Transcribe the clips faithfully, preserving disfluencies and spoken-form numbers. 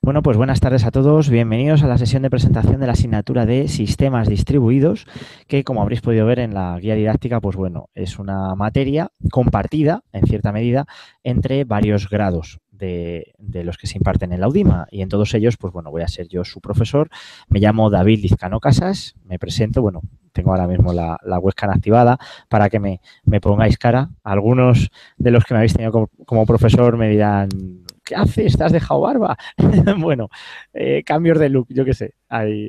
Bueno, pues buenas tardes a todos. Bienvenidos a la sesión de presentación de la asignatura de Sistemas Distribuidos, que como habréis podido ver en la guía didáctica, pues bueno, es una materia compartida, en cierta medida, entre varios grados de, de los que se imparten en la UDIMA. Y en todos ellos, pues bueno, voy a ser yo su profesor. Me llamo David Lizcano Casas, me presento, bueno, tengo ahora mismo la, la webcam activada para que me, me pongáis cara. Algunos de los que me habéis tenido como, como profesor me dirán: ¿qué haces? ¿Te has dejado barba? Bueno, eh, cambios de look, yo qué sé. Ahí,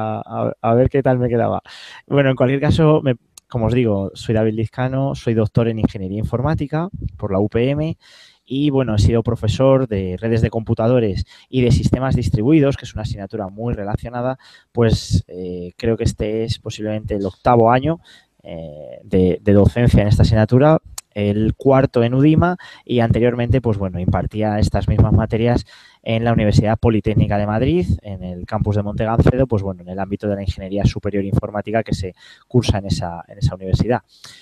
a, a, a, ver qué tal me quedaba. Bueno, en cualquier caso, me, como os digo, soy David Lizcano, soy doctor en Ingeniería Informática por la U P M y, bueno, he sido profesor de redes de computadores y de sistemas distribuidos, que es una asignatura muy relacionada. Pues eh, creo que este es posiblemente el octavo año eh, de, de docencia en esta asignatura, el cuarto en UDIMA, y anteriormente, pues bueno, impartía estas mismas materias en la Universidad Politécnica de Madrid, en el campus de Montegancedo, pues bueno, en el ámbito de la Ingeniería Superior Informática que se cursa en esa, en esa universidad.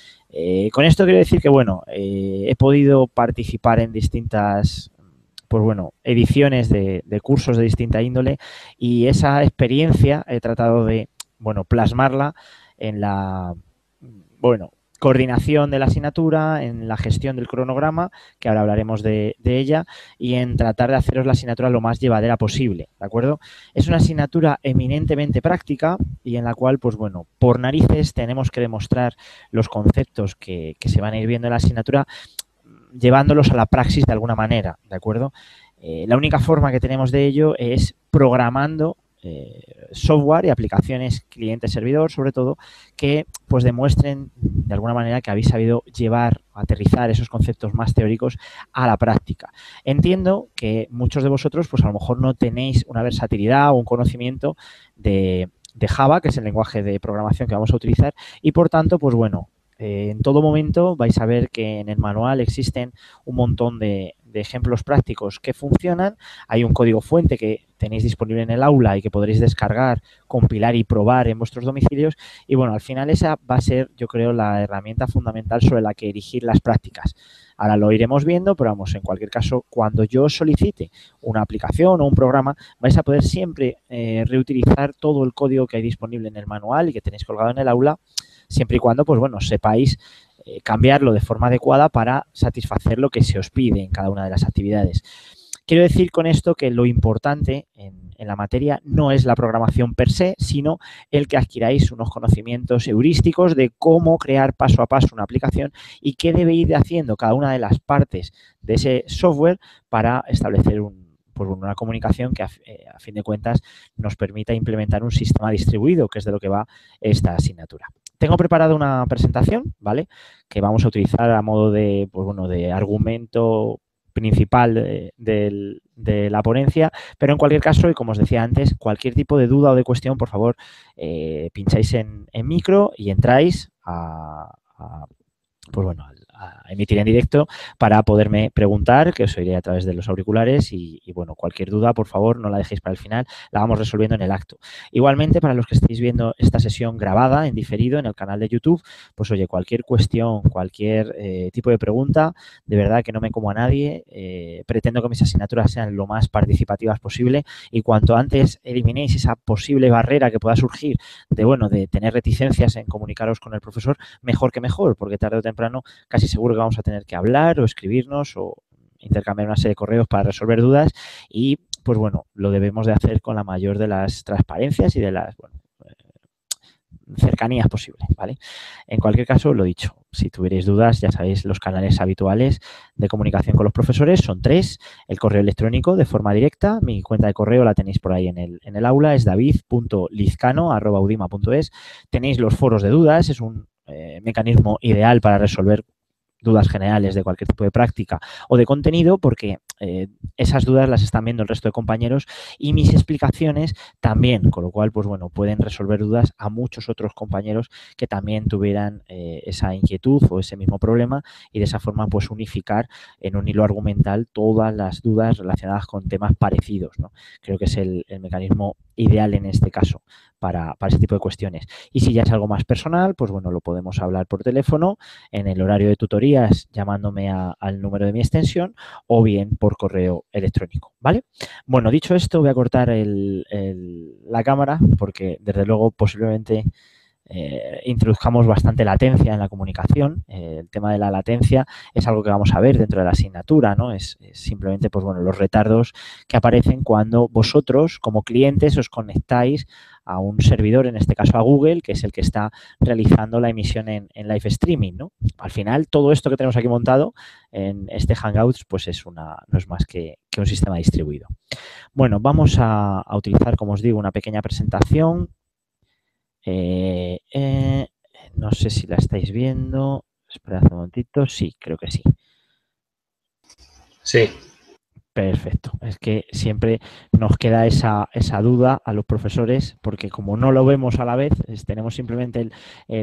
Eh, con esto quiero decir que, bueno, eh, he podido participar en distintas, pues bueno, ediciones de, de cursos de distinta índole, y esa experiencia he tratado de, bueno, plasmarla en la, bueno, coordinación de la asignatura, en la gestión del cronograma, que ahora hablaremos de, de ella, y en tratar de haceros la asignatura lo más llevadera posible, ¿de acuerdo? Es una asignatura eminentemente práctica y en la cual, pues bueno, por narices tenemos que demostrar los conceptos que, que se van a ir viendo en la asignatura, llevándolos a la praxis de alguna manera, ¿de acuerdo? Eh, la única forma que tenemos de ello es programando Eh, software y aplicaciones cliente-servidor, sobre todo, que pues demuestren de alguna manera que habéis sabido llevar, aterrizar esos conceptos más teóricos a la práctica. Entiendo que muchos de vosotros, pues a lo mejor no tenéis una versatilidad o un conocimiento de, de Java, que es el lenguaje de programación que vamos a utilizar, y por tanto, pues bueno, Eh, en todo momento vais a ver que en el manual existen un montón de, de ejemplos prácticos que funcionan. Hay un código fuente que tenéis disponible en el aula y que podréis descargar, compilar y probar en vuestros domicilios. Y bueno, al final esa va a ser, yo creo, la herramienta fundamental sobre la que erigir las prácticas. Ahora lo iremos viendo, pero vamos, en cualquier caso, cuando yo solicite una aplicación o un programa, vais a poder siempre eh, reutilizar todo el código que hay disponible en el manual y que tenéis colgado en el aula, siempre y cuando, pues bueno, sepáis eh, cambiarlo de forma adecuada para satisfacer lo que se os pide en cada una de las actividades. Quiero decir con esto que lo importante en, en la materia no es la programación per se, sino el que adquiráis unos conocimientos heurísticos de cómo crear paso a paso una aplicación y qué debe ir haciendo cada una de las partes de ese software para establecer un, pues una comunicación que a, eh, a fin de cuentas nos permita implementar un sistema distribuido, que es de lo que va esta asignatura. Tengo preparada una presentación, ¿vale?, que vamos a utilizar a modo de, pues bueno, de argumento principal de, de, de la ponencia, pero en cualquier caso, y como os decía antes, cualquier tipo de duda o de cuestión, por favor, eh, pincháis en, en micro y entráis a, a pues bueno, a emitir en directo para poderme preguntar, que os oiré a través de los auriculares y, y, bueno, cualquier duda, por favor, no la dejéis para el final, la vamos resolviendo en el acto. Igualmente, para los que estéis viendo esta sesión grabada, en diferido, en el canal de YouTube, pues oye, cualquier cuestión, cualquier eh, tipo de pregunta, de verdad que no me como a nadie, eh, pretendo que mis asignaturas sean lo más participativas posible y cuanto antes eliminéis esa posible barrera que pueda surgir de, bueno, de tener reticencias en comunicaros con el profesor, mejor que mejor, porque tarde o temprano casi seguro que vamos a tener que hablar o escribirnos o intercambiar una serie de correos para resolver dudas y, pues bueno, lo debemos de hacer con la mayor de las transparencias y de las, bueno, cercanías posibles, ¿vale? En cualquier caso, lo dicho, si tuvierais dudas, ya sabéis, los canales habituales de comunicación con los profesores son tres: el correo electrónico de forma directa, mi cuenta de correo la tenéis por ahí en el, en el aula, es david punto lizcano arroba udima punto es. Tenéis los foros de dudas, es un eh, mecanismo ideal para resolver dudas generales de cualquier tipo de práctica o de contenido, porque eh, esas dudas las están viendo el resto de compañeros y mis explicaciones también, con lo cual, pues bueno, pueden resolver dudas a muchos otros compañeros que también tuvieran eh, esa inquietud o ese mismo problema y de esa forma, pues unificar en un hilo argumental todas las dudas relacionadas con temas parecidos, ¿no? Creo que es el, el mecanismo ideal en este caso para, para ese tipo de cuestiones. Y si ya es algo más personal, pues bueno, lo podemos hablar por teléfono en el horario de tutoría tutorías llamándome a, al número de mi extensión o bien por correo electrónico, ¿vale? Bueno, dicho esto, voy a cortar el, el, la cámara porque, desde luego, posiblemente eh, introduzcamos bastante latencia en la comunicación. Eh, el tema de la latencia es algo que vamos a ver dentro de la asignatura, ¿no? Es, es simplemente, pues bueno, los retardos que aparecen cuando vosotros, como clientes, os conectáis a un servidor, en este caso a Google, que es el que está realizando la emisión en, en live streaming, ¿no? Al final, todo esto que tenemos aquí montado en este Hangouts, pues es una, no es más que, que un sistema distribuido. Bueno, vamos a, a utilizar, como os digo, una pequeña presentación. Eh, eh, no sé si la estáis viendo. Esperad un momentito. Sí, creo que sí. Sí. Perfecto. Es que siempre nos queda esa, esa duda a los profesores porque como no lo vemos a la vez, es, tenemos simplemente el,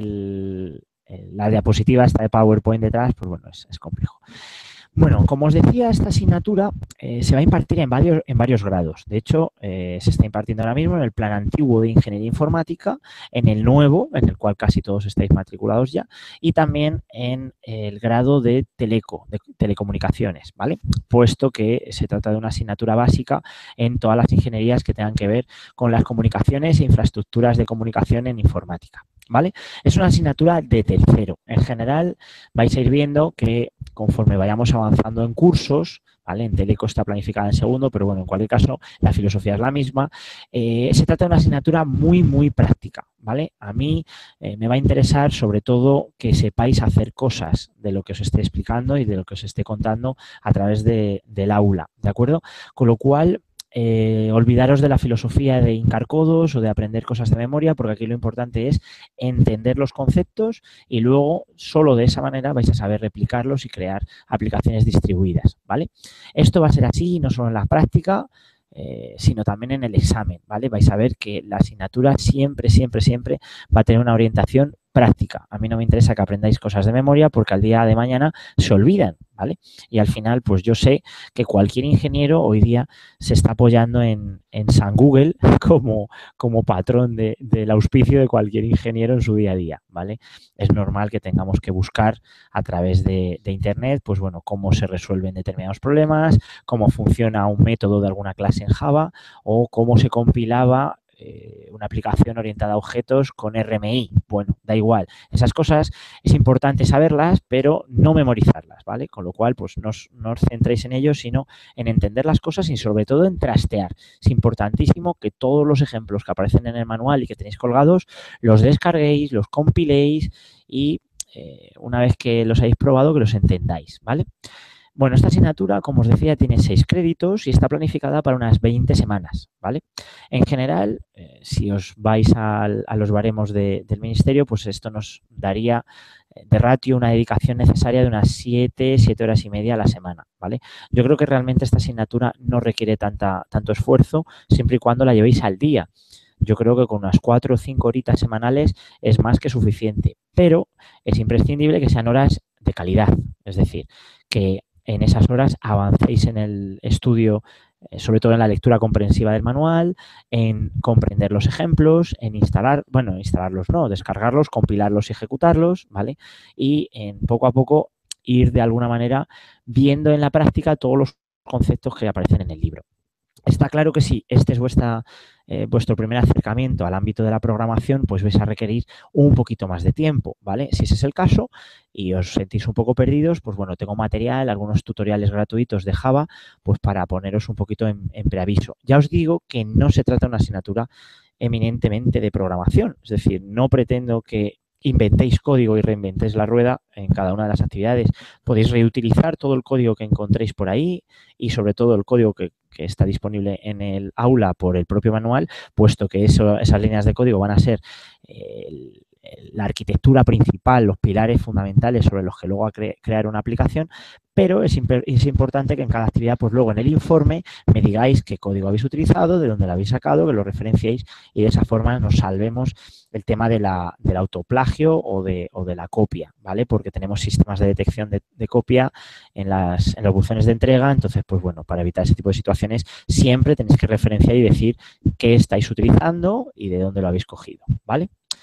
el, el, la diapositiva esta de PowerPoint detrás, pues bueno, es, es complejo. Bueno, como os decía, esta asignatura eh, se va a impartir en varios, en varios grados. De hecho, eh, se está impartiendo ahora mismo en el plan antiguo de Ingeniería Informática, en el nuevo, en el cual casi todos estáis matriculados ya, y también en el grado de Teleco, de Telecomunicaciones, ¿vale? Puesto que se trata de una asignatura básica en todas las ingenierías que tengan que ver con las comunicaciones e infraestructuras de comunicación en informática, ¿vale? Es una asignatura de tercero. En general, vais a ir viendo que conforme vayamos avanzando en cursos, ¿vale? En Teleco está planificada en segundo, pero bueno, en cualquier caso, la filosofía es la misma. Eh, se trata de una asignatura muy, muy práctica, ¿vale? A mí eh, me va a interesar sobre todo que sepáis hacer cosas de lo que os esté explicando y de lo que os esté contando a través de, del aula, ¿de acuerdo? Con lo cual, Eh, olvidaros de la filosofía de hincar codos o de aprender cosas de memoria, porque aquí lo importante es entender los conceptos y luego solo de esa manera vais a saber replicarlos y crear aplicaciones distribuidas, ¿vale? Esto va a ser así no solo en la práctica, eh, sino también en el examen, ¿vale? Vais a ver que la asignatura siempre, siempre, siempre va a tener una orientación práctica. A mí no me interesa que aprendáis cosas de memoria porque al día de mañana se olvidan, ¿vale? Y al final, pues yo sé que cualquier ingeniero hoy día se está apoyando en, en San Google como, como patrón de, del auspicio de cualquier ingeniero en su día a día, ¿vale? Es normal que tengamos que buscar a través de, de Internet, pues bueno, cómo se resuelven determinados problemas, cómo funciona un método de alguna clase en Java o cómo se compilaba una aplicación orientada a objetos con R M I. Bueno, da igual. Esas cosas es importante saberlas, pero no memorizarlas, ¿vale? Con lo cual, pues no os, no os centréis en ello, sino en entender las cosas y sobre todo en trastear. Es importantísimo que todos los ejemplos que aparecen en el manual y que tenéis colgados los descarguéis, los compiléis y eh, una vez que los hayáis probado, que los entendáis, ¿vale? Bueno, esta asignatura, como os decía, tiene seis créditos y está planificada para unas veinte semanas, ¿vale? En general, eh, si os vais a, a los baremos de, del Ministerio, pues esto nos daría de ratio una dedicación necesaria de unas siete, siete horas y media a la semana, ¿vale? Yo creo que realmente esta asignatura no requiere tanta, tanto esfuerzo siempre y cuando la llevéis al día. Yo creo que con unas cuatro o cinco horitas semanales es más que suficiente, pero es imprescindible que sean horas de calidad, es decir, que en esas horas avancéis en el estudio, eh, sobre todo en la lectura comprensiva del manual, en comprender los ejemplos, en instalar, bueno, instalarlos no, descargarlos, compilarlos y ejecutarlos, ¿vale? Y en poco a poco ir de alguna manera viendo en la práctica todos los conceptos que aparecen en el libro. Está claro que si este es vuestra, eh, vuestro primer acercamiento al ámbito de la programación, pues vais a requerir un poquito más de tiempo, ¿vale? Si ese es el caso y os sentís un poco perdidos, pues bueno, tengo material, algunos tutoriales gratuitos de Java, pues para poneros un poquito en, en preaviso. Ya os digo que no se trata de una asignatura eminentemente de programación, es decir, no pretendo que inventéis código y reinventéis la rueda en cada una de las actividades. Podéis reutilizar todo el código que encontréis por ahí y sobre todo el código que, que está disponible en el aula por el propio manual, puesto que eso, esas líneas de código van a ser eh, el, la arquitectura principal, los pilares fundamentales sobre los que luego va a cre crear una aplicación, pero es, es importante que en cada actividad, pues luego en el informe me digáis qué código habéis utilizado, de dónde lo habéis sacado, que lo referenciéis y de esa forma nos salvemos el tema de la, del autoplagio o de, o de la copia, ¿vale? Porque tenemos sistemas de detección de, de copia en, las, en los buzones de entrega, entonces, pues bueno, para evitar ese tipo de situaciones siempre tenéis que referenciar y decir qué estáis utilizando y de dónde lo habéis cogido, ¿vale?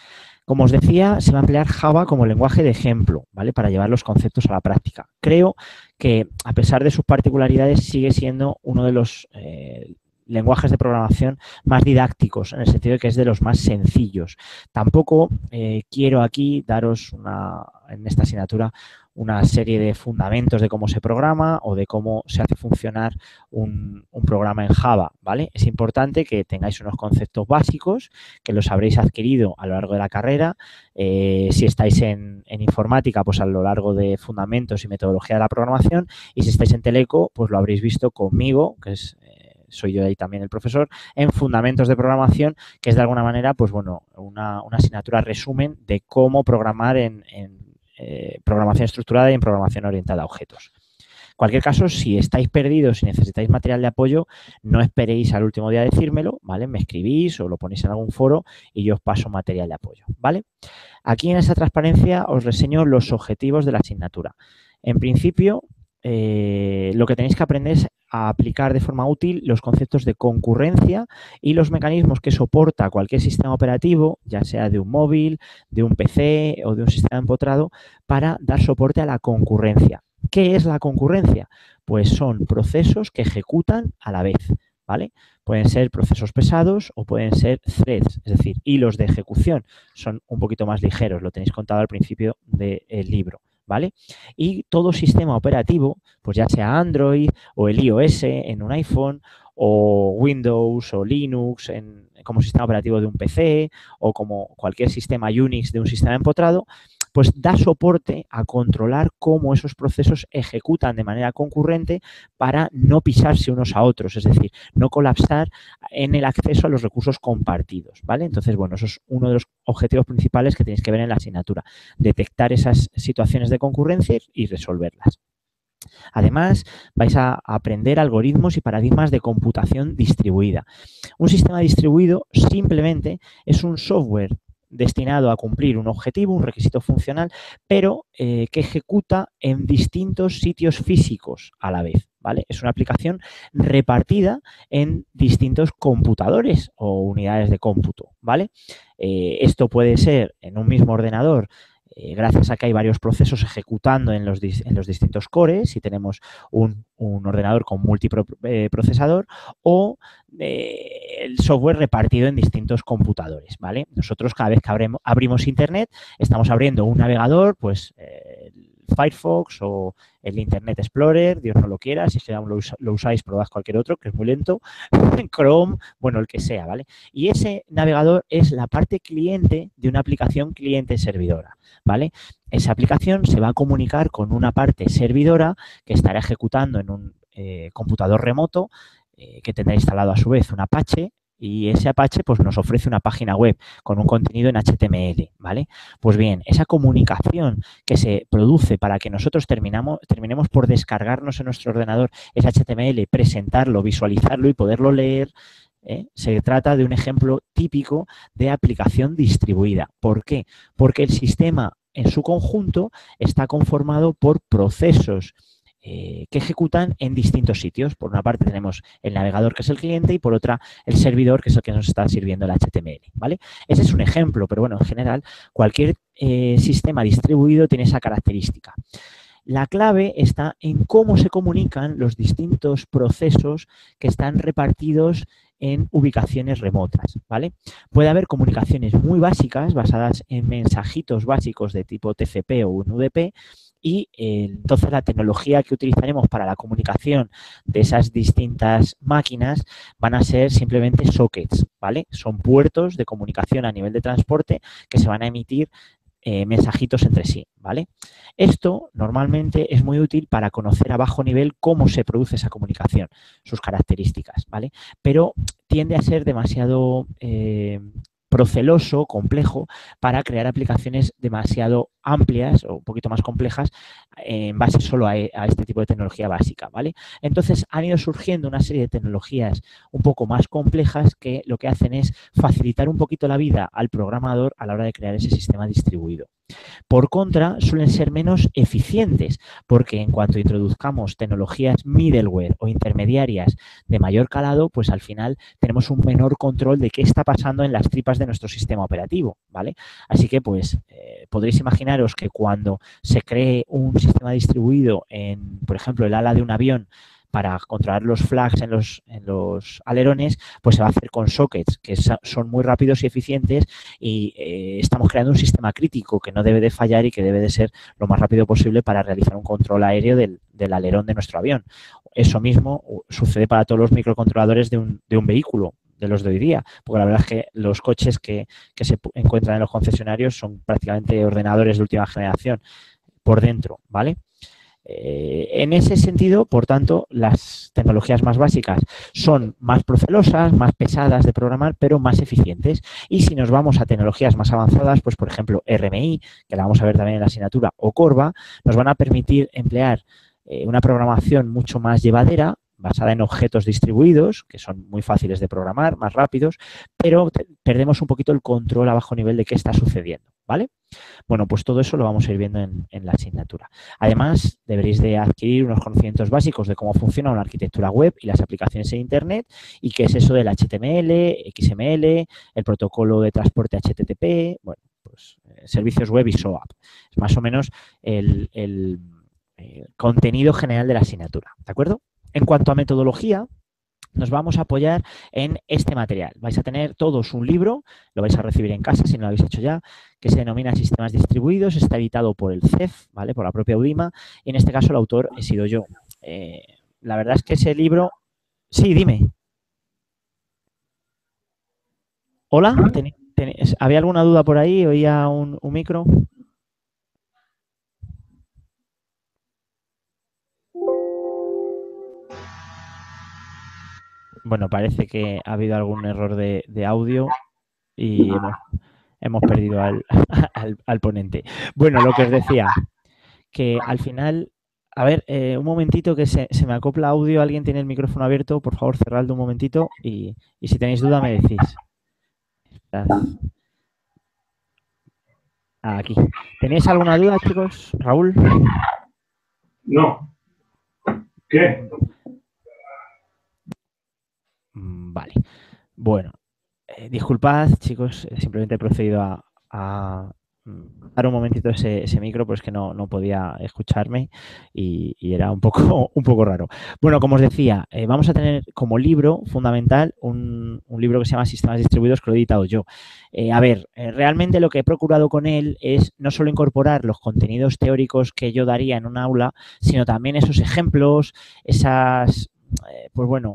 Como os decía, se va a emplear Java como lenguaje de ejemplo, ¿vale? Para llevar los conceptos a la práctica. Creo que, a pesar de sus particularidades, sigue siendo uno de los eh, lenguajes de programación más didácticos, en el sentido de que es de los más sencillos. Tampoco eh, quiero aquí daros una, en esta asignatura una serie de fundamentos de cómo se programa o de cómo se hace funcionar un, un programa en Java, ¿vale? Es importante que tengáis unos conceptos básicos, que los habréis adquirido a lo largo de la carrera. Eh, si estáis en, en informática, pues a lo largo de fundamentos y metodología de la programación, y si estáis en Teleco, pues lo habréis visto conmigo, que es... soy yo ahí también el profesor, en fundamentos de programación, que es de alguna manera, pues bueno, una, una asignatura resumen de cómo programar en, en eh, programación estructurada y en programación orientada a objetos. En cualquier caso, si estáis perdidos y necesitáis material de apoyo, no esperéis al último día a decírmelo, ¿vale? Me escribís o lo ponéis en algún foro y yo os paso material de apoyo, ¿vale? Aquí en esta transparencia os reseño los objetivos de la asignatura. En principio, eh, lo que tenéis que aprender es a aplicar de forma útil los conceptos de concurrencia y los mecanismos que soporta cualquier sistema operativo, ya sea de un móvil, de un P C o de un sistema empotrado, para dar soporte a la concurrencia. ¿Qué es la concurrencia? Pues son procesos que ejecutan a la vez, ¿vale? Pueden ser procesos pesados o pueden ser threads, es decir, hilos de ejecución. Son un poquito más ligeros, lo tenéis contado al principio del libro, ¿vale? Y todo sistema operativo, pues ya sea Android o el iOS en un iPhone o Windows o Linux en, como sistema operativo de un P C o como cualquier sistema Unix de un sistema empotrado, pues da soporte a controlar cómo esos procesos ejecutan de manera concurrente para no pisarse unos a otros, es decir, no colapsar en el acceso a los recursos compartidos, ¿vale? Entonces, bueno, eso es uno de los objetivos principales que tenéis que ver en la asignatura, detectar esas situaciones de concurrencia y resolverlas. Además, vais a aprender algoritmos y paradigmas de computación distribuida. Un sistema distribuido simplemente es un software destinado a cumplir un objetivo, un requisito funcional, pero eh, que ejecuta en distintos sitios físicos a la vez, ¿vale? Es una aplicación repartida en distintos computadores o unidades de cómputo, ¿vale? Eh, esto puede ser en un mismo ordenador, Eh, gracias a que hay varios procesos ejecutando en los, en los distintos cores, si tenemos un, un ordenador con multiprocesador, eh, o eh, el software repartido en distintos computadores, ¿vale? Nosotros cada vez que abremos, abrimos Internet, estamos abriendo un navegador, pues eh, Firefox o el Internet Explorer, Dios no lo quiera, si ya lo, us lo usáis, probad cualquier otro, que es muy lento, Chrome, bueno, el que sea, ¿vale? Y ese navegador es la parte cliente de una aplicación cliente-servidora, ¿vale? Esa aplicación se va a comunicar con una parte servidora que estará ejecutando en un eh, computador remoto eh, que tendrá instalado a su vez un Apache, y ese Apache pues, nos ofrece una página web con un contenido en H T M L, ¿vale? Pues bien, esa comunicación que se produce para que nosotros terminamos, terminemos por descargarnos en nuestro ordenador ese H T M L, presentarlo, visualizarlo y poderlo leer, ¿eh? Se trata de un ejemplo típico de aplicación distribuida. ¿Por qué? Porque el sistema en su conjunto está conformado por procesos Eh, que ejecutan en distintos sitios. Por una parte tenemos el navegador, que es el cliente, y por otra el servidor, que es el que nos está sirviendo el H T M L, ¿vale? Ese es un ejemplo, pero bueno, en general cualquier eh, sistema distribuido tiene esa característica. La clave está en cómo se comunican los distintos procesos que están repartidos en ubicaciones remotas, ¿vale? Puede haber comunicaciones muy básicas basadas en mensajitos básicos de tipo T C P o un U D P, y eh, entonces la tecnología que utilizaremos para la comunicación de esas distintas máquinas van a ser simplemente sockets, ¿vale? Son puertos de comunicación a nivel de transporte que se van a emitir eh, mensajitos entre sí, ¿vale? Esto normalmente es muy útil para conocer a bajo nivel cómo se produce esa comunicación, sus características, ¿vale? Pero tiende a ser demasiado eh, proceloso, complejo, para crear aplicaciones demasiado amplias o un poquito más complejas en base solo a, a este tipo de tecnología básica, ¿vale? Entonces han ido surgiendo una serie de tecnologías un poco más complejas que lo que hacen es facilitar un poquito la vida al programador a la hora de crear ese sistema distribuido. Por contra, suelen ser menos eficientes, porque en cuanto introduzcamos tecnologías middleware o intermediarias de mayor calado, pues al final tenemos un menor control de qué está pasando en las tripas de nuestro sistema operativo, ¿vale? Así que, pues, eh, podréis imaginaros que cuando se cree un sistema distribuido en, por ejemplo, el ala de un avión, para controlar los flags en los, en los alerones, pues se va a hacer con sockets que son muy rápidos y eficientes y eh, estamos creando un sistema crítico que no debe de fallar y que debe de ser lo más rápido posible para realizar un control aéreo del, del alerón de nuestro avión. Eso mismo sucede para todos los microcontroladores de un, de un vehículo, de los de hoy día, porque la verdad es que los coches que, que se encuentran en los concesionarios son prácticamente ordenadores de última generación por dentro, ¿vale? Eh, en ese sentido, por tanto, las tecnologías más básicas son más procelosas, más pesadas de programar, pero más eficientes. Y si nos vamos a tecnologías más avanzadas, pues por ejemplo R M I, que la vamos a ver también en la asignatura, o Corva, nos van a permitir emplear eh, una programación mucho más llevadera, basada en objetos distribuidos, que son muy fáciles de programar, más rápidos, pero perdemos un poquito el control a bajo nivel de qué está sucediendo, ¿vale? Bueno, pues todo eso lo vamos a ir viendo en, en la asignatura. Además, deberéis de adquirir unos conocimientos básicos de cómo funciona una arquitectura web y las aplicaciones en Internet y qué es eso del H T M L, X M L, el protocolo de transporte H T T P, bueno, pues eh, servicios web y SOAP. Es más o menos el, el, el contenido general de la asignatura, ¿de acuerdo? En cuanto a metodología, nos vamos a apoyar en este material. Vais a tener todos un libro, lo vais a recibir en casa si no lo habéis hecho ya, que se denomina Sistemas Distribuidos, está editado por el C E F, ¿vale? Por la propia Udima, y en este caso el autor he sido yo. Eh, la verdad es que ese libro... Sí, dime. ¿Hola? ¿Ten, ten, ¿Había alguna duda por ahí? ¿Oía un, un micro? Bueno, parece que ha habido algún error de, de audio y hemos, hemos perdido al, al, al ponente. Bueno, lo que os decía, que al final... A ver, eh, un momentito que se, se me acopla audio. Alguien tiene el micrófono abierto. Por favor, cerradlo un momentito y, y si tenéis duda me decís. Aquí. ¿Tenéis alguna duda, chicos? Raúl. No. ¿Qué? Vale. Bueno, eh, disculpad, chicos. Simplemente he procedido a, a dar un momentito ese, ese micro, pues que no, no podía escucharme y, y era un poco, un poco raro. Bueno, como os decía, eh, vamos a tener como libro fundamental un, un libro que se llama Sistemas Distribuidos, que lo he editado yo. Eh, a ver, eh, realmente lo que he procurado con él es no solo incorporar los contenidos teóricos que yo daría en un aula, sino también esos ejemplos, esas, eh, pues bueno,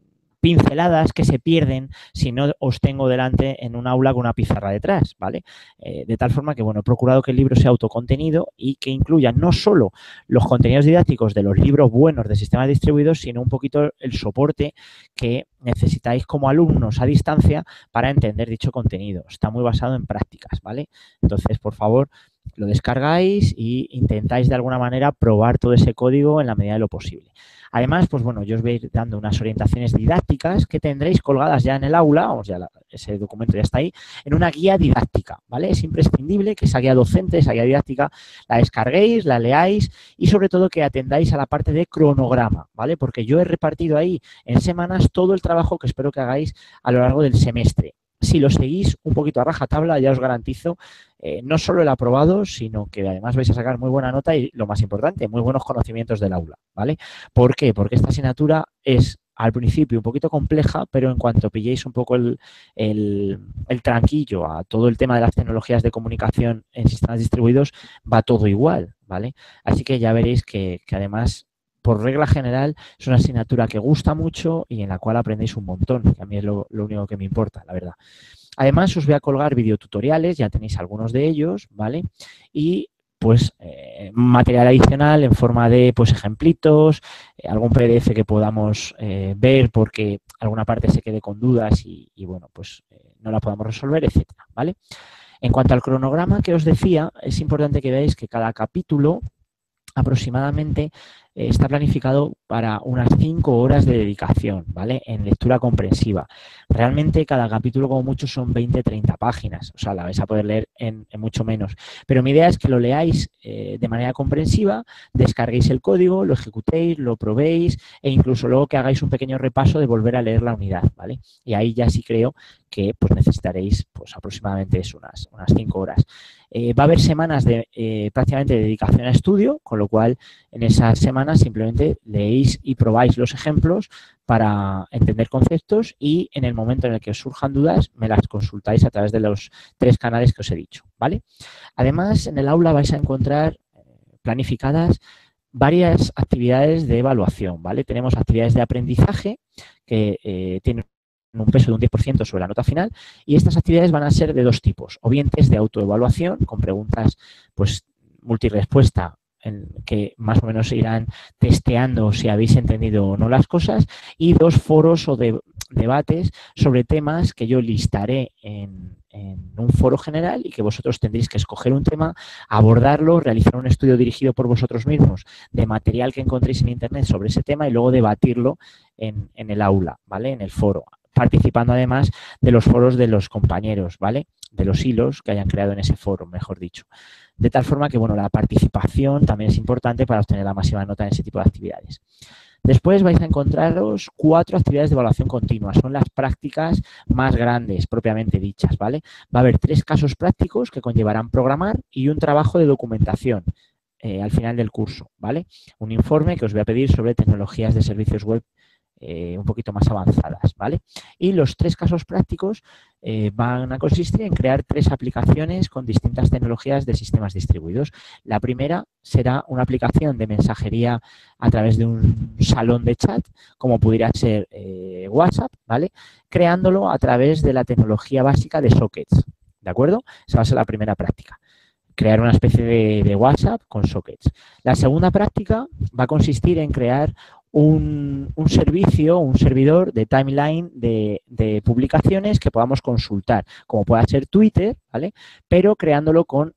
pinceladas que se pierden si no os tengo delante en un aula con una pizarra detrás, ¿vale? Eh, de tal forma que, bueno, he procurado que el libro sea autocontenido y que incluya no solo los contenidos didácticos de los libros buenos de sistemas distribuidos, sino un poquito el soporte que necesitáis como alumnos a distancia para entender dicho contenido. Está muy basado en prácticas, ¿vale? Entonces, por favor, lo descargáis e intentáis de alguna manera probar todo ese código en la medida de lo posible. Además, pues bueno, yo os voy a ir dando unas orientaciones didácticas que tendréis colgadas ya en el aula, o sea, ese documento ya está ahí, en una guía didáctica, ¿vale? Es imprescindible que esa guía docente, esa guía didáctica, la descarguéis, la leáis y sobre todo que atendáis a la parte de cronograma, ¿vale? Porque yo he repartido ahí en semanas todo el trabajo que espero que hagáis a lo largo del semestre. Si lo seguís un poquito a rajatabla, ya os garantizo eh, no solo el aprobado, sino que además vais a sacar muy buena nota y, lo más importante, muy buenos conocimientos del aula, ¿vale? ¿Por qué? Porque esta asignatura es al principio un poquito compleja, pero en cuanto pilléis un poco el, el, el tranquillo a todo el tema de las tecnologías de comunicación en sistemas distribuidos, va todo igual, ¿vale? Así que ya veréis que, que además, por regla general, es una asignatura que gusta mucho y en la cual aprendéis un montón, que a mí es lo, lo único que me importa, la verdad. Además, os voy a colgar videotutoriales, ya tenéis algunos de ellos, ¿vale? Y pues eh, material adicional en forma de pues ejemplitos, eh, algún P D F que podamos eh, ver porque alguna parte se quede con dudas y, y bueno, pues eh, no la podamos resolver, etcétera, ¿vale? En cuanto al cronograma que os decía, es importante que veáis que cada capítulo aproximadamente eh, está planificado para unas cinco horas de dedicación, ¿vale? En lectura comprensiva. Realmente cada capítulo como mucho son veinte a treinta páginas, o sea, la vais a poder leer en, en mucho menos. Pero mi idea es que lo leáis eh, de manera comprensiva, descarguéis el código, lo ejecutéis, lo probéis e incluso luego que hagáis un pequeño repaso de volver a leer la unidad, ¿vale? Y ahí ya sí creo que pues, necesitaréis pues, aproximadamente eso, unas, unas cinco horas. Eh, va a haber semanas de eh, prácticamente de dedicación a estudio, con lo cual en esas semanas simplemente leéis y probáis los ejemplos para entender conceptos y en el momento en el que os surjan dudas me las consultáis a través de los tres canales que os he dicho, ¿vale? Además, en el aula vais a encontrar planificadas varias actividades de evaluación, ¿vale? Tenemos actividades de aprendizaje que eh, tienen un peso de un diez por ciento sobre la nota final y estas actividades van a ser de dos tipos, o bien test de autoevaluación con preguntas pues multirespuesta en que más o menos irán testeando si habéis entendido o no las cosas y dos foros o de, debates sobre temas que yo listaré en, en un foro general y que vosotros tendréis que escoger un tema, abordarlo, realizar un estudio dirigido por vosotros mismos de material que encontréis en internet sobre ese tema y luego debatirlo en, en el aula, ¿vale? En el foro, participando además de los foros de los compañeros, ¿vale? De los hilos que hayan creado en ese foro, mejor dicho. De tal forma que, bueno, la participación también es importante para obtener la máxima nota en ese tipo de actividades. Después vais a encontraros cuatro actividades de evaluación continua. Son las prácticas más grandes, propiamente dichas, ¿vale? Va a haber tres casos prácticos que conllevarán programar y un trabajo de documentación eh, al final del curso, ¿vale? Un informe que os voy a pedir sobre tecnologías de servicios web Eh, un poquito más avanzadas, ¿vale? Y los tres casos prácticos eh, van a consistir en crear tres aplicaciones con distintas tecnologías de sistemas distribuidos. La primera será una aplicación de mensajería a través de un salón de chat, como pudiera ser eh, WhatsApp, ¿vale? Creándolo a través de la tecnología básica de sockets, ¿de acuerdo? Esa va a ser la primera práctica. Crear una especie de, de WhatsApp con sockets. La segunda práctica va a consistir en crear un, un servicio, un servidor de timeline de, de publicaciones que podamos consultar, como pueda ser Twitter, ¿vale? Pero creándolo con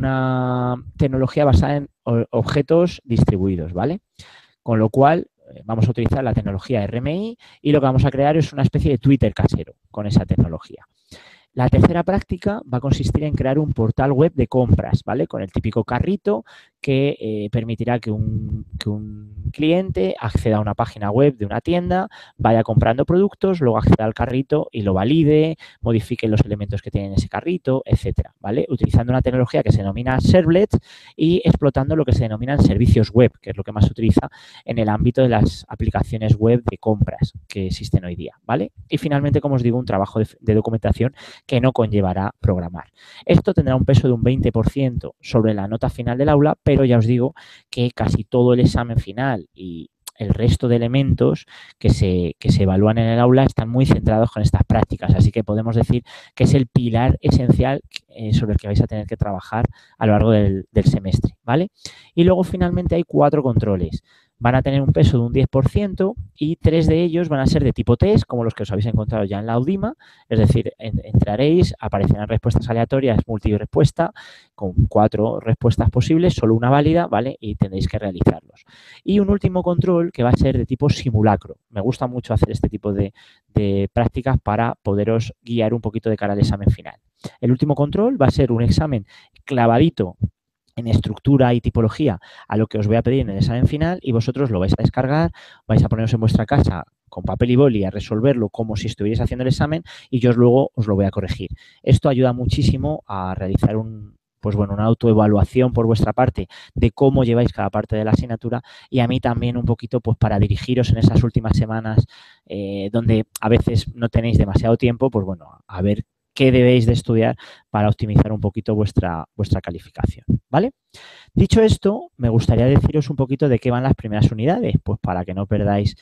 una tecnología basada en objetos distribuidos, ¿vale? Con lo cual vamos a utilizar la tecnología R M I y lo que vamos a crear es una especie de Twitter casero con esa tecnología. La tercera práctica va a consistir en crear un portal web de compras, ¿vale? Con el típico carrito que eh, permitirá que un, que un cliente acceda a una página web de una tienda, vaya comprando productos, luego acceda al carrito y lo valide, modifique los elementos que tiene en ese carrito, etcétera, ¿vale? Utilizando una tecnología que se denomina servlets y explotando lo que se denominan servicios web, que es lo que más se utiliza en el ámbito de las aplicaciones web de compras que existen hoy día, ¿vale? Y finalmente, como os digo, un trabajo de, de documentación que no conllevará programar. Esto tendrá un peso de un veinte por ciento sobre la nota final del aula, pero ya os digo que casi todo el examen final y el resto de elementos que se, que se evalúan en el aula están muy centrados con estas prácticas, así que podemos decir que es el pilar esencial eh, sobre el que vais a tener que trabajar a lo largo del, del semestre, ¿vale? Y luego finalmente hay cuatro controles. Van a tener un peso de un diez por ciento y tres de ellos van a ser de tipo test, como los que os habéis encontrado ya en la Udima, es decir, en, entraréis, aparecerán respuestas aleatorias, multirespuesta, con cuatro respuestas posibles, solo una válida, ¿vale? Y tendréis que realizarlos. Y un último control que va a ser de tipo simulacro. Me gusta mucho hacer este tipo de, de prácticas para poderos guiar un poquito de cara al examen final. El último control va a ser un examen clavadito en estructura y tipología a lo que os voy a pedir en el examen final y vosotros lo vais a descargar, vais a poneros en vuestra casa con papel y boli a resolverlo como si estuvierais haciendo el examen y yo os luego os lo voy a corregir. Esto ayuda muchísimo a realizar un, pues bueno, una autoevaluación por vuestra parte de cómo lleváis cada parte de la asignatura y a mí también un poquito pues para dirigiros en esas últimas semanas eh, donde a veces no tenéis demasiado tiempo, pues bueno, a ver qué debéis de estudiar para optimizar un poquito vuestra, vuestra calificación, ¿vale? Dicho esto, me gustaría deciros un poquito de qué van las primeras unidades, pues para que no perdáis,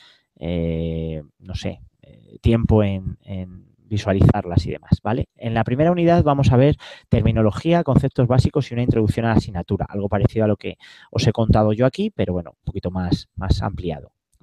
eh, no sé, eh, tiempo en, en visualizarlas y demás, ¿vale? En la primera unidad vamos a ver terminología, conceptos básicos y una introducción a la asignatura, algo parecido a lo que os he contado yo aquí, pero bueno, un poquito más, más ampliado,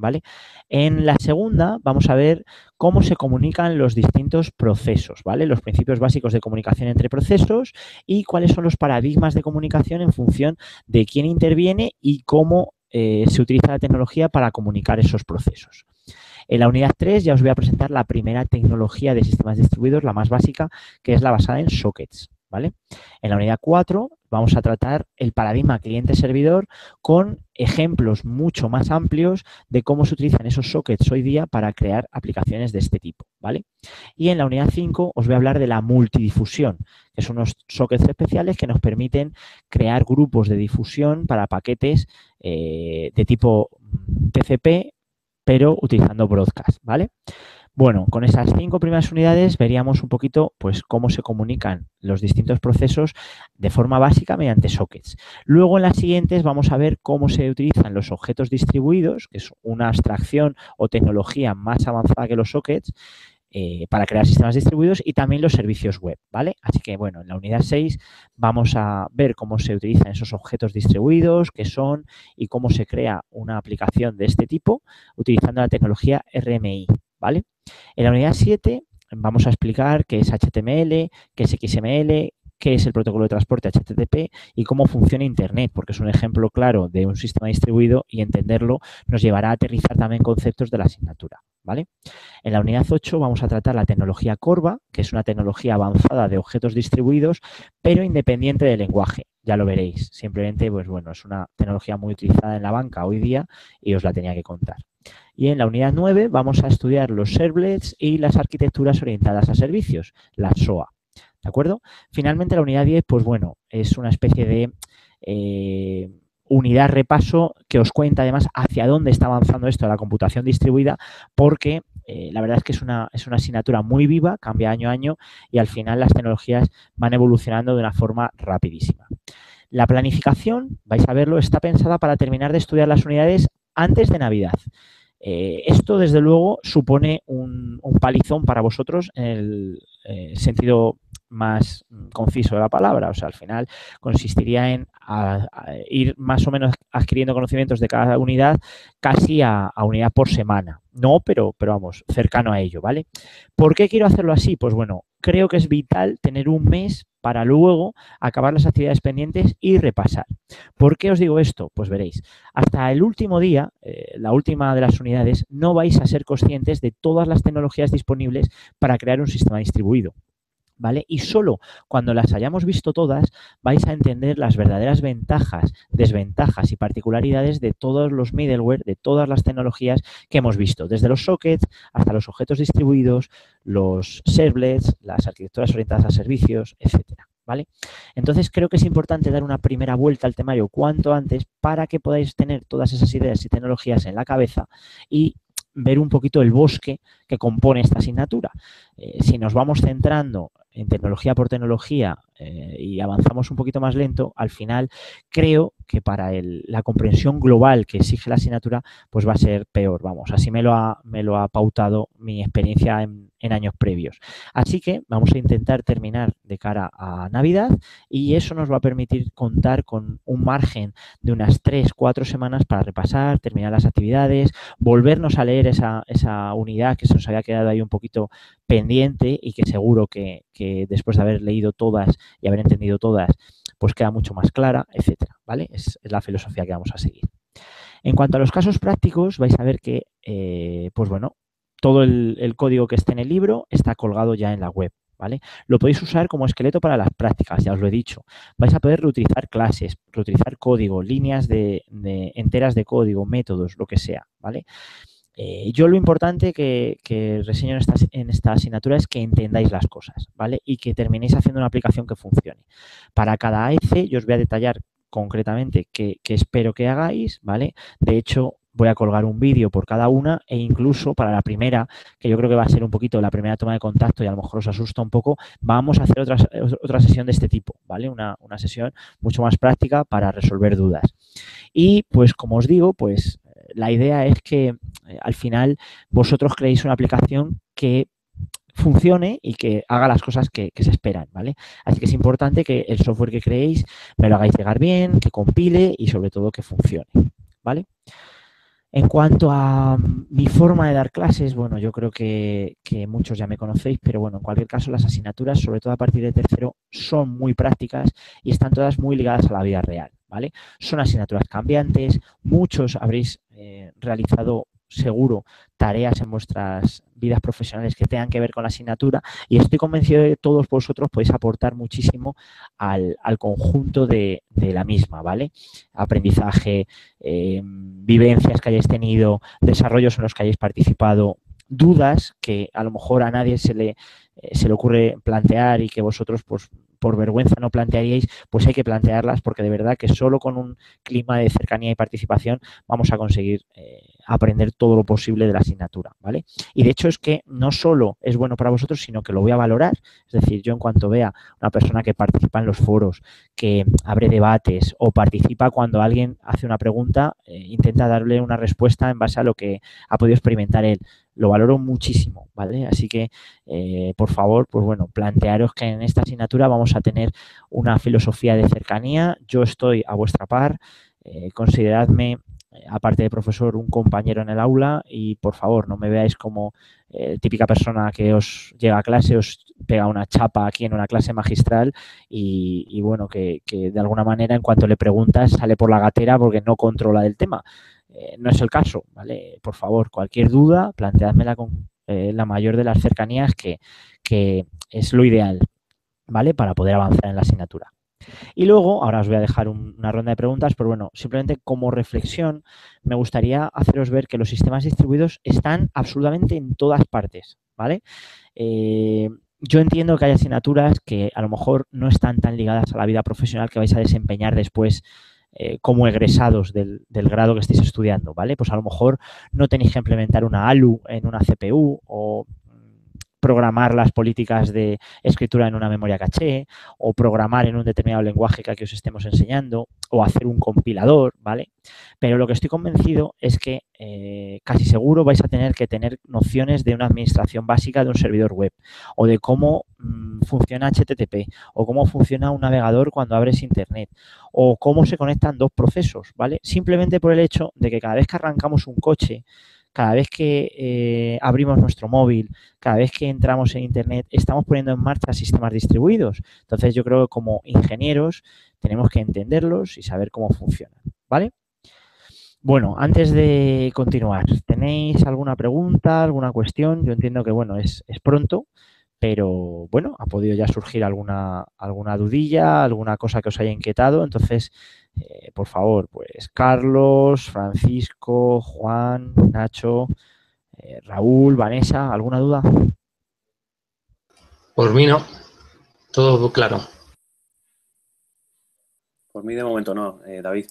¿vale? En la segunda vamos a ver cómo se comunican los distintos procesos, ¿vale? Los principios básicos de comunicación entre procesos y cuáles son los paradigmas de comunicación en función de quién interviene y cómo eh, se utiliza la tecnología para comunicar esos procesos. En la unidad tres ya os voy a presentar la primera tecnología de sistemas distribuidos, la más básica, que es la basada en sockets, ¿vale? En la unidad cuatro vamos a tratar el paradigma cliente-servidor con ejemplos mucho más amplios de cómo se utilizan esos sockets hoy día para crear aplicaciones de este tipo, ¿vale? Y en la unidad cinco os voy a hablar de la multidifusión, que son unos sockets especiales que nos permiten crear grupos de difusión para paquetes eh, de tipo T C P, pero utilizando broadcast, ¿vale? Bueno, con esas cinco primeras unidades veríamos un poquito pues, cómo se comunican los distintos procesos de forma básica mediante sockets. Luego en las siguientes vamos a ver cómo se utilizan los objetos distribuidos, que es una abstracción o tecnología más avanzada que los sockets, eh, para crear sistemas distribuidos y también los servicios web, ¿vale? Así que, bueno, en la unidad seis vamos a ver cómo se utilizan esos objetos distribuidos, qué son y cómo se crea una aplicación de este tipo utilizando la tecnología R M I, ¿vale? En la unidad siete vamos a explicar qué es H T M L, qué es X M L, qué es el protocolo de transporte H T T P y cómo funciona Internet, porque es un ejemplo claro de un sistema distribuido y entenderlo nos llevará a aterrizar también conceptos de la asignatura, ¿vale? En la unidad ocho vamos a tratar la tecnología Corba, que es una tecnología avanzada de objetos distribuidos, pero independiente del lenguaje. Ya lo veréis. Simplemente, pues bueno, es una tecnología muy utilizada en la banca hoy día y os la tenía que contar. Y en la unidad nueve vamos a estudiar los servlets y las arquitecturas orientadas a servicios, la S O A. ¿De acuerdo? Finalmente, la unidad diez, pues bueno, es una especie de eh, unidad repaso que os cuenta además hacia dónde está avanzando esto de la computación distribuida, porque eh, la verdad es que es una, es una asignatura muy viva, cambia año a año y al final las tecnologías van evolucionando de una forma rapidísima. La planificación, vais a verlo, está pensada para terminar de estudiar las unidades antes de Navidad. Eh, esto, desde luego, supone un, un palizón para vosotros en el eh, sentido más conciso de la palabra. O sea, al final consistiría en a, a ir más o menos adquiriendo conocimientos de cada unidad casi a, a unidad por semana. No, pero, pero vamos, cercano a ello, ¿vale? ¿Por qué quiero hacerlo así? Pues bueno, creo que es vital tener un mes para luego acabar las actividades pendientes y repasar. ¿Por qué os digo esto? Pues veréis, hasta el último día, eh, la última de las unidades, no vais a ser conscientes de todas las tecnologías disponibles para crear un sistema distribuido, ¿vale? Y solo cuando las hayamos visto todas vais a entender las verdaderas ventajas, desventajas y particularidades de todos los middleware, de todas las tecnologías que hemos visto, desde los sockets hasta los objetos distribuidos, los servlets, las arquitecturas orientadas a servicios, etcétera, ¿vale? Entonces creo que es importante dar una primera vuelta al temario cuanto antes para que podáis tener todas esas ideas y tecnologías en la cabeza y ver un poquito el bosque que compone esta asignatura. Eh, si nos vamos centrando en tecnología por tecnología eh, y avanzamos un poquito más lento, al final creo que para el, la comprensión global que exige la asignatura, pues va a ser peor. Vamos, así me lo ha, me lo ha pautado mi experiencia en, en años previos. Así que vamos a intentar terminar de cara a Navidad y eso nos va a permitir contar con un margen de unas tres, cuatro semanas para repasar, terminar las actividades, volvernos a leer esa, esa unidad que se nos había quedado ahí un poquito pendiente y que seguro que, que después de haber leído todas y haber entendido todas, pues queda mucho más clara, etcétera, ¿vale? Es, es la filosofía que vamos a seguir. En cuanto a los casos prácticos, vais a ver que, eh, pues bueno, todo el, el código que esté en el libro está colgado ya en la web, ¿vale? Lo podéis usar como esqueleto para las prácticas, ya os lo he dicho. Vais a poder reutilizar clases, reutilizar código, líneas de, de enteras de código, métodos, lo que sea, ¿vale? Eh, yo lo importante que, que reseño en esta, en esta asignatura es que entendáis las cosas, ¿vale? Y que terminéis haciendo una aplicación que funcione. Para cada A E C yo os voy a detallar concretamente qué, qué espero que hagáis, ¿vale? De hecho, voy a colgar un vídeo por cada una e incluso para la primera, que yo creo que va a ser un poquito la primera toma de contacto y a lo mejor os asusta un poco, vamos a hacer otra, otra sesión de este tipo, ¿vale? Una, una sesión mucho más práctica para resolver dudas. Y pues como os digo, pues la idea es que eh, al final vosotros creéis una aplicación que funcione y que haga las cosas que, que se esperan, ¿vale? Así que es importante que el software que creéis me lo hagáis llegar bien, que compile y sobre todo que funcione, ¿vale? En cuanto a mi forma de dar clases, bueno, yo creo que, que muchos ya me conocéis, pero bueno, en cualquier caso las asignaturas, sobre todo a partir de tercero, son muy prácticas y están todas muy ligadas a la vida real, ¿vale? Son asignaturas cambiantes, muchos habréis eh, realizado seguro tareas en vuestras vidas profesionales que tengan que ver con la asignatura y estoy convencido de que todos vosotros podéis aportar muchísimo al, al conjunto de, de la misma, ¿vale? Aprendizaje, eh, vivencias que hayáis tenido, desarrollos en los que hayáis participado, dudas que a lo mejor a nadie se le, eh, se le ocurre plantear y que vosotros pues por vergüenza no plantearíais, pues hay que plantearlas porque de verdad que solo con un clima de cercanía y participación vamos a conseguir eh, aprender todo lo posible de la asignatura, ¿vale? Y de hecho es que no solo es bueno para vosotros, sino que lo voy a valorar. Es decir, yo en cuanto vea una persona que participa en los foros, que abre debates o participa cuando alguien hace una pregunta, eh, intenta darle una respuesta en base a lo que ha podido experimentar él. Lo valoro muchísimo, ¿vale? Así que, eh, por favor, pues bueno, plantearos que en esta asignatura vamos a tener una filosofía de cercanía. Yo estoy a vuestra par, eh, consideradme, eh, aparte de profesor, un compañero en el aula y, por favor, no me veáis como eh, típica persona que os llega a clase, os pega una chapa aquí en una clase magistral y, y bueno, que, que de alguna manera, en cuanto le preguntas, sale por la gatera porque no controla del tema. Eh, no es el caso, ¿vale? Por favor, cualquier duda, planteádmela con eh, la mayor de las cercanías, que, que es lo ideal, ¿vale? Para poder avanzar en la asignatura. Y luego, ahora os voy a dejar un, una ronda de preguntas, pero bueno, simplemente como reflexión, me gustaría haceros ver que los sistemas distribuidos están absolutamente en todas partes, ¿vale? Eh, yo entiendo que hay asignaturas que a lo mejor no están tan ligadas a la vida profesional que vais a desempeñar después Eh, como egresados del, del grado que estéis estudiando, ¿vale? Pues a lo mejor no tenéis que implementar una A L U en una C P U o programar las políticas de escritura en una memoria caché o programar en un determinado lenguaje que aquí os estemos enseñando o hacer un compilador, ¿vale? Pero lo que estoy convencido es que eh, casi seguro vais a tener que tener nociones de una administración básica de un servidor web o de cómo mmm, funciona H T T P o cómo funciona un navegador cuando abres internet o cómo se conectan dos procesos, ¿vale? Simplemente por el hecho de que cada vez que arrancamos un coche, cada vez que eh, abrimos nuestro móvil, cada vez que entramos en internet, estamos poniendo en marcha sistemas distribuidos. Entonces yo creo que como ingenieros tenemos que entenderlos y saber cómo funcionan, ¿vale? Bueno, antes de continuar, ¿tenéis alguna pregunta, alguna cuestión? Yo entiendo que, bueno, es, es pronto, pero, bueno, ha podido ya surgir alguna, alguna dudilla, alguna cosa que os haya inquietado. Entonces, eh, por favor, pues Carlos, Francisco, Juan, Nacho, eh, Raúl, Vanessa, ¿alguna duda? Por mí no, todo claro. Por mí de momento no, eh, David.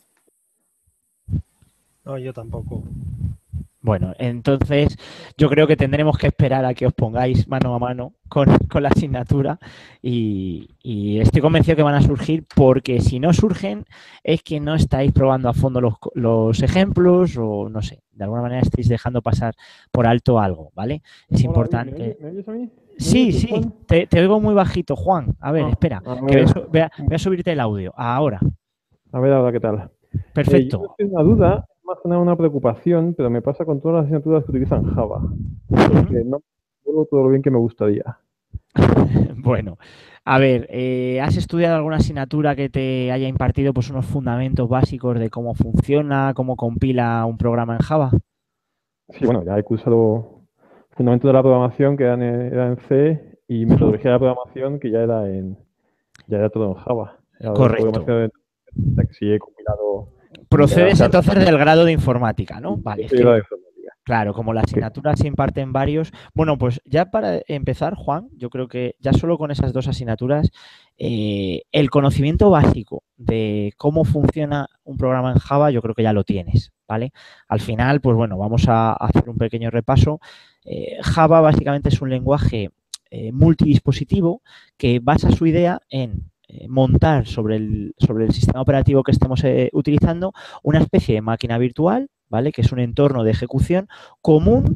No, yo tampoco. Bueno, entonces yo creo que tendremos que esperar a que os pongáis mano a mano con, con la asignatura y, y estoy convencido que van a surgir, porque si no surgen es que no estáis probando a fondo los, los ejemplos o no sé, de alguna manera estáis dejando pasar por alto algo, ¿vale? Es Hola, importante. ¿me oyes, ¿me oyes a mí? ¿Me Sí, oyes, sí, Juan? te, te oigo muy bajito, Juan. A ver, Ah, espera, a que voy, a, ver. su- voy a- voy a subirte el audio. Ahora, A ver ahora qué tal. perfecto. Eh, yo tengo una duda, más que nada una preocupación, pero me pasa con todas las asignaturas que utilizan Java, porque no vuelvo todo lo bien que me gustaría. Bueno, a ver, eh, ¿has estudiado alguna asignatura que te haya impartido pues unos fundamentos básicos de cómo funciona, cómo compila un programa en Java? Sí, bueno, ya he cursado fundamentos de la programación que eran en, era en C y metodología de la programación que ya era en ya era todo en Java. Era de Correcto. programación de- que sí he compilado. Procedes Gracias. entonces del grado de informática, ¿no? Vale, es Sí, que, era de informática. claro, como la asignatura se imparte en varios. Bueno, pues ya para empezar, Juan, yo creo que ya solo con esas dos asignaturas, eh, el conocimiento básico de cómo funciona un programa en Java, yo creo que ya lo tienes, ¿vale? Al final, pues bueno, vamos a hacer un pequeño repaso. Eh, Java básicamente es un lenguaje eh, multidispositivo que basa su idea en eh, montar sobre el, sobre el sistema operativo que estemos eh, utilizando una especie de máquina virtual, ¿vale? Que es un entorno de ejecución común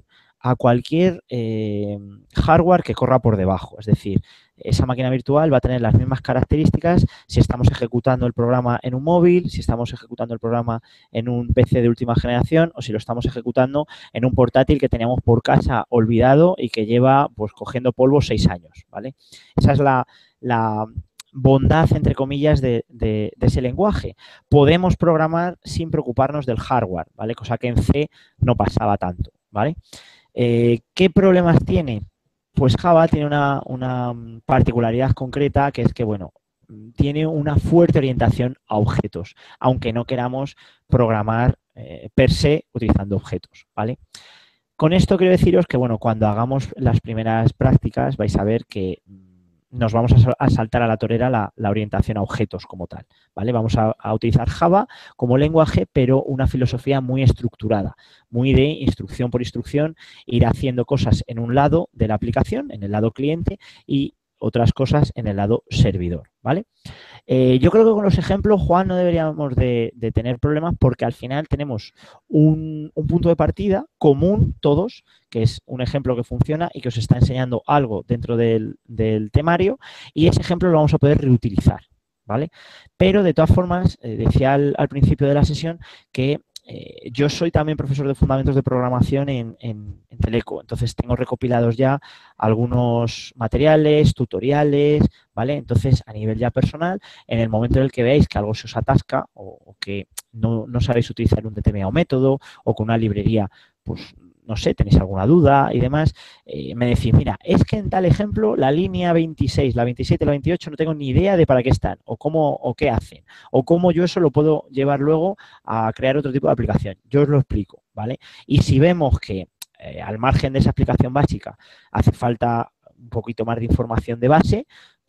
a cualquier eh, hardware que corra por debajo. Es decir, esa máquina virtual va a tener las mismas características si estamos ejecutando el programa en un móvil, si estamos ejecutando el programa en un P C de última generación o si lo estamos ejecutando en un portátil que teníamos por casa olvidado y que lleva pues cogiendo polvo seis años, ¿vale? Esa es la, la bondad, entre comillas, de, de, de ese lenguaje. Podemos programar sin preocuparnos del hardware, ¿vale? Cosa que en C no pasaba tanto, ¿vale? Eh, ¿Qué problemas tiene? Pues Java tiene una, una particularidad concreta que es que, bueno, tiene una fuerte orientación a objetos, aunque no queramos programar eh, per se utilizando objetos, ¿vale? Con esto quiero deciros que, bueno, cuando hagamos las primeras prácticas vais a ver que nos vamos a saltar a la torera la, la orientación a objetos como tal, ¿vale? Vamos a, a utilizar Java como lenguaje, pero una filosofía muy estructurada, muy de instrucción por instrucción, ir haciendo cosas en un lado de la aplicación, en el lado cliente, y otras cosas en el lado servidor, ¿vale? Eh, yo creo que con los ejemplos, Juan, no deberíamos de, de tener problemas porque al final tenemos un, un punto de partida común todos, que es un ejemplo que funciona y que os está enseñando algo dentro del, del temario, y ese ejemplo lo vamos a poder reutilizar, ¿vale? Pero de todas formas, eh, decía al, al principio de la sesión que Eh, yo soy también profesor de fundamentos de programación en, en, en Teleco, entonces tengo recopilados ya algunos materiales, tutoriales, ¿vale? Entonces, a nivel ya personal, en el momento en el que veáis que algo se os atasca o, o que no, no sabéis utilizar un determinado método o con una librería, pues no sé, tenéis alguna duda y demás, eh, me decís, mira, es que en tal ejemplo la línea veintiséis, la veintisiete, la veintiocho no tengo ni idea de para qué están o cómo o qué hacen o cómo yo eso lo puedo llevar luego a crear otro tipo de aplicación. Yo os lo explico, ¿vale? Y si vemos que eh, al margen de esa explicación básica hace falta un poquito más de información de base,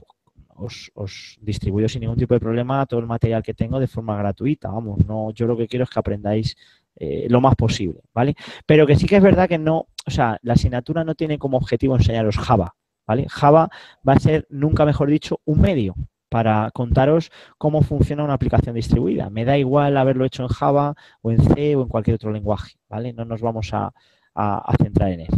Os, os distribuyo sin ningún tipo de problema todo el material que tengo de forma gratuita. Vamos, no, yo lo que quiero es que aprendáis eh, lo más posible, ¿vale? Pero que sí que es verdad que no, o sea, la asignatura no tiene como objetivo enseñaros Java, ¿vale? Java va a ser, nunca mejor dicho, un medio para contaros cómo funciona una aplicación distribuida. Me da igual haberlo hecho en Java o en C o en cualquier otro lenguaje, ¿vale? No nos vamos a, a, a centrar en él.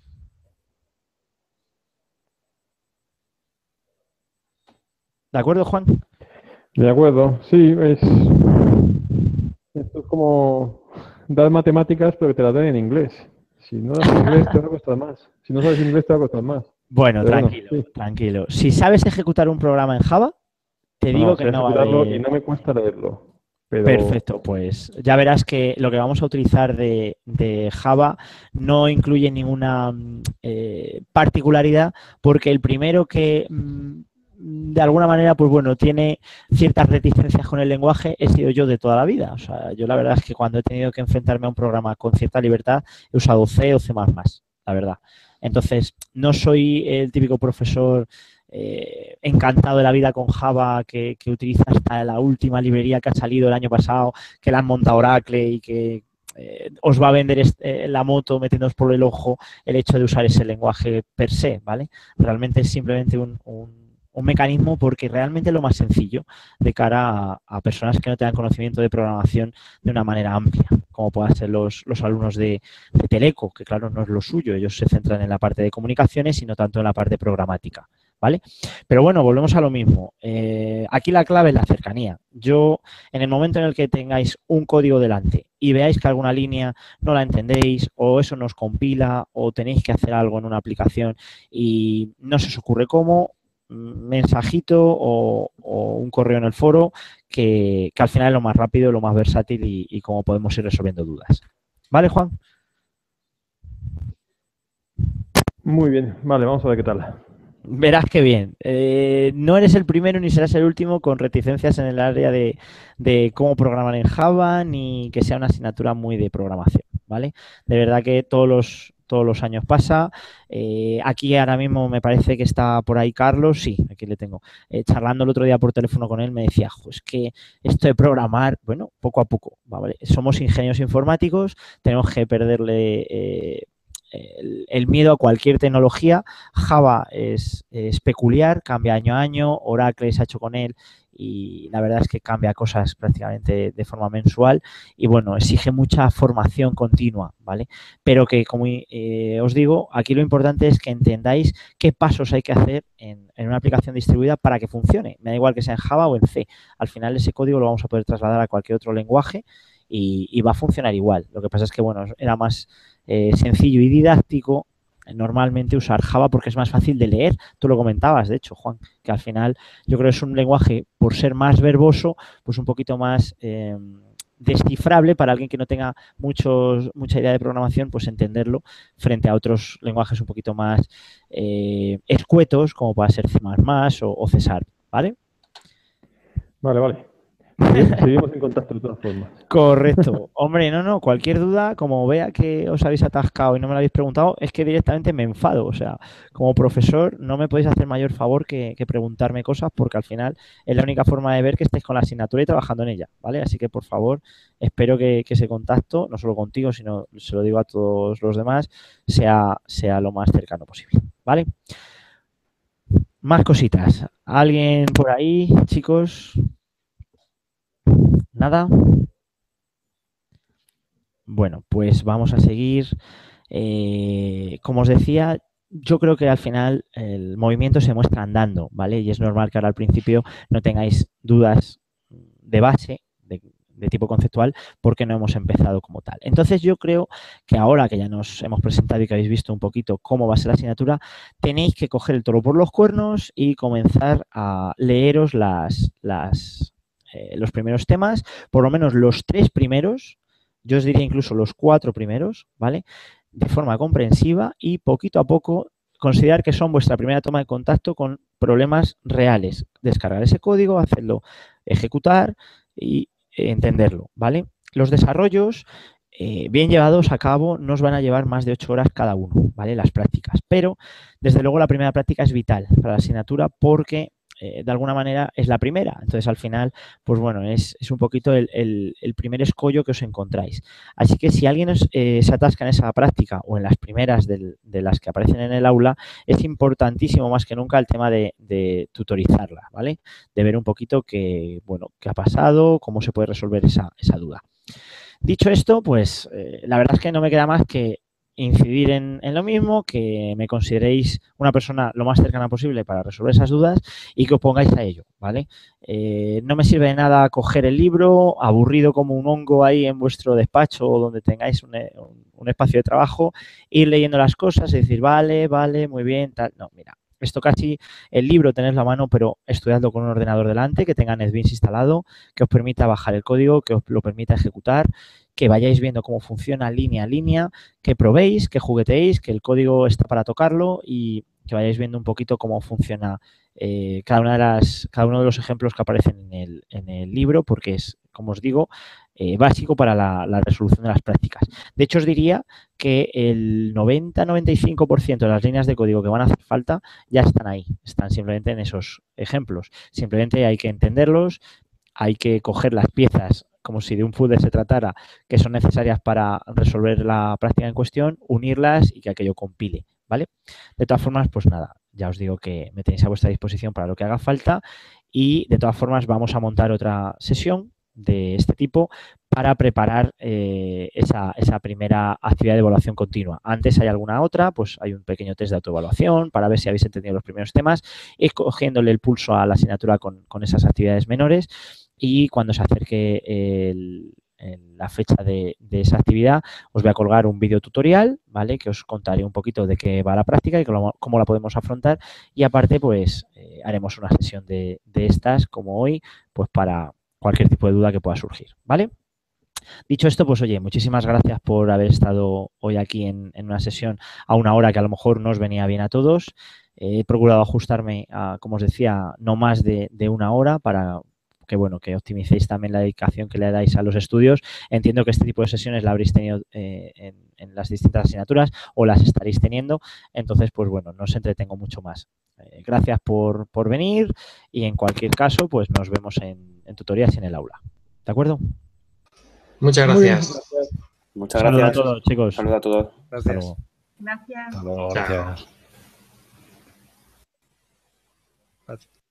¿De acuerdo, Juan? De acuerdo, sí, es, esto es como dar matemáticas pero que te las den en inglés. Si no das inglés te va a costar más. Si no sabes inglés te va a costar más. Bueno, Pero tranquilo, bueno, sí. tranquilo. Si sabes ejecutar un programa en Java, te digo No, que sé no va a ejecutarlo haber... y no me cuesta leerlo. Pero... Perfecto, pues ya verás que lo que vamos a utilizar de, de Java no incluye ninguna eh, particularidad porque el primero que mm, de alguna manera, pues bueno, tiene ciertas reticencias con el lenguaje he sido yo de toda la vida. O sea, yo la verdad es que cuando he tenido que enfrentarme a un programa con cierta libertad he usado C o C más más, la verdad. Entonces, no soy el típico profesor Eh, encantado de la vida con Java, que, que utiliza hasta la última librería que ha salido el año pasado, que la han montado Oracle y que eh, os va a vender este, la moto metiéndoos por el ojo el hecho de usar ese lenguaje per se, ¿vale? Realmente es simplemente un, un, un mecanismo porque realmente es lo más sencillo de cara a, a personas que no tengan conocimiento de programación de una manera amplia, como puedan ser los, los alumnos de, de Teleco, que claro, no es lo suyo, ellos se centran en la parte de comunicaciones y no tanto en la parte programática, ¿vale? Pero bueno, volvemos a lo mismo. Eh, aquí la clave es la cercanía. Yo, en el momento en el que tengáis un código delante y veáis que alguna línea no la entendéis o eso nos compila o tenéis que hacer algo en una aplicación y no se os ocurre cómo, mensajito o, o un correo en el foro que, que al final es lo más rápido, lo más versátil y, y cómo podemos ir resolviendo dudas. ¿Vale, Juan? Muy bien, vale, vamos a ver qué tal. Verás que bien. Eh, no eres el primero ni serás el último con reticencias en el área de, de cómo programar en Java ni que sea una asignatura muy de programación, ¿vale? De verdad que todos los, todos los años pasa. Eh, aquí ahora mismo me parece que está por ahí Carlos, sí, aquí le tengo. Eh, charlando el otro día por teléfono con él me decía, es que esto de programar, bueno, poco a poco, ¿vale? Somos ingenieros informáticos, tenemos que perderle... Eh, el, el miedo a cualquier tecnología. Java es, es peculiar, cambia año a año, Oracle se ha hecho con él y la verdad es que cambia cosas prácticamente de forma mensual y, bueno, exige mucha formación continua, ¿vale? Pero que, como eh, os digo, aquí lo importante es que entendáis qué pasos hay que hacer en, en una aplicación distribuida para que funcione. Me da igual que sea en Java o en C. Al final ese código lo vamos a poder trasladar a cualquier otro lenguaje y, y va a funcionar igual. Lo que pasa es que, bueno, era más eh, sencillo y didáctico normalmente usar Java porque es más fácil de leer. Tú lo comentabas, de hecho, Juan, que al final yo creo que es un lenguaje, por ser más verboso, pues un poquito más eh, descifrable para alguien que no tenga muchos, mucha idea de programación, pues entenderlo frente a otros lenguajes un poquito más eh, escuetos, como pueda ser C más más o, o C Sharp, ¿vale? Vale, vale. Seguimos, seguimos en contacto de todas formas. Correcto. Hombre, no, no, cualquier duda, como vea que os habéis atascado y no me lo habéis preguntado, es que directamente me enfado. O sea, como profesor no me podéis hacer mayor favor que, que preguntarme cosas porque al final es la única forma de ver que estéis con la asignatura y trabajando en ella, ¿vale? Así que, por favor, espero que, que ese contacto, no solo contigo, sino se lo digo a todos los demás, sea, sea lo más cercano posible, ¿vale? Más cositas. ¿Alguien por ahí, chicos? ¿Nada? Bueno, pues vamos a seguir. Eh, como os decía, yo creo que al final el movimiento se muestra andando, ¿vale? Y es normal que ahora al principio no tengáis dudas de base, de, de tipo conceptual, porque no hemos empezado como tal. Entonces yo creo que ahora que ya nos hemos presentado y que habéis visto un poquito cómo va a ser la asignatura, tenéis que coger el toro por los cuernos y comenzar a leeros las... las Eh, los primeros temas, por lo menos los tres primeros, yo os diría incluso los cuatro primeros, ¿vale? De forma comprensiva y poquito a poco considerar que son vuestra primera toma de contacto con problemas reales. Descargar ese código, hacerlo ejecutar y entenderlo, ¿vale? Los desarrollos, eh, bien llevados a cabo, no os van a llevar más de ocho horas cada uno, ¿vale? Las prácticas. Pero, desde luego, la primera práctica es vital para la asignatura porque Eh, de alguna manera es la primera. Entonces, al final, pues bueno, es, es un poquito el, el, el primer escollo que os encontráis. Así que si alguien os, eh, se atasca en esa práctica o en las primeras del, de las que aparecen en el aula, es importantísimo más que nunca el tema de, de tutorizarla, ¿vale? De ver un poquito qué, bueno, qué ha pasado, cómo se puede resolver esa, esa duda. Dicho esto, pues eh, la verdad es que no me queda más que incidir en, en lo mismo, que me consideréis una persona lo más cercana posible para resolver esas dudas y que os pongáis a ello, ¿vale? Eh, no me sirve de nada coger el libro aburrido como un hongo ahí en vuestro despacho o donde tengáis un, un, un espacio de trabajo, ir leyendo las cosas y decir, vale, vale, muy bien, tal. No, mira, esto casi, el libro tenéis la mano, pero estudiadlo con un ordenador delante, que tenga NetBeans instalado, que os permita bajar el código, que os lo permita ejecutar, que vayáis viendo cómo funciona línea a línea, que probéis, que jugueteéis, que el código está para tocarlo y que vayáis viendo un poquito cómo funciona eh, cada, una de las, cada uno de los ejemplos que aparecen en el, en el libro, porque es, como os digo, eh, básico para la, la resolución de las prácticas. De hecho, os diría que el noventa a noventa y cinco por ciento de las líneas de código que van a hacer falta ya están ahí, están simplemente en esos ejemplos. Simplemente hay que entenderlos, hay que coger las piezas como si de un puzzle se tratara, que son necesarias para resolver la práctica en cuestión, unirlas y que aquello compile, ¿vale? De todas formas, pues nada, ya os digo que me tenéis a vuestra disposición para lo que haga falta y de todas formas vamos a montar otra sesión de este tipo para preparar eh, esa, esa primera actividad de evaluación continua. Antes hay alguna otra, pues hay un pequeño test de autoevaluación para ver si habéis entendido los primeros temas, y cogiéndole el pulso a la asignatura con, con esas actividades menores. Y cuando se acerque el, el, la fecha de, de esa actividad, os voy a colgar un vídeo tutorial, ¿vale? Que os contaré un poquito de qué va la práctica y cómo, cómo la podemos afrontar. Y aparte, pues, eh, haremos una sesión de, de estas, como hoy, pues para cualquier tipo de duda que pueda surgir, ¿vale? Dicho esto, pues oye, muchísimas gracias por haber estado hoy aquí en, en una sesión a una hora que a lo mejor no os venía bien a todos. Eh, he procurado ajustarme a, como os decía, no más de, de una hora para que bueno, que optimicéis también la dedicación que le dais a los estudios. Entiendo que este tipo de sesiones la habréis tenido eh, en, en las distintas asignaturas o las estaréis teniendo. Entonces, pues bueno, no os entretengo mucho más. Eh, gracias por, por venir y en cualquier caso, pues nos vemos en, en tutorías y en el aula. ¿De acuerdo? Muchas gracias. Muchas Saludos gracias. a todos, chicos. Saludos a todos. Gracias. Hasta luego. Gracias. Hasta luego, Chao. gracias. Gracias.